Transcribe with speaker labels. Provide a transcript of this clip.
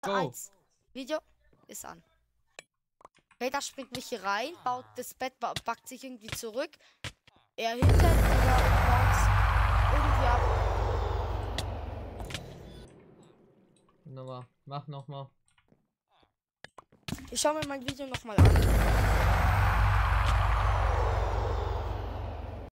Speaker 1: Go.
Speaker 2: 1. Video ist an. Okay, da springt mich hier rein, baut das Bett, backt sich irgendwie zurück. Er hinter baut irgendwie ab.
Speaker 1: Nochmal. Mach nochmal.
Speaker 2: Ich schau mir mein Video nochmal an.